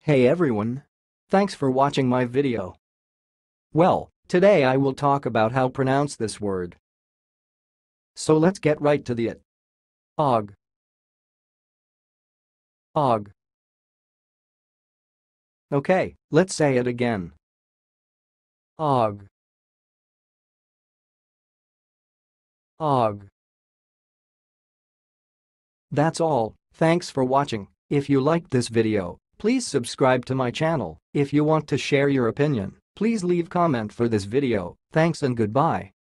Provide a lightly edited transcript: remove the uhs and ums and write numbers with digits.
Hey everyone! Thanks for watching my video. Well, today I will talk about how pronounce this word. So let's get right to it. Og. Og. Okay, let's say it again. Og. Og. That's all, thanks for watching. If you liked this video, please subscribe to my channel. If you want to share your opinion, please leave comment for this video. Thanks and goodbye.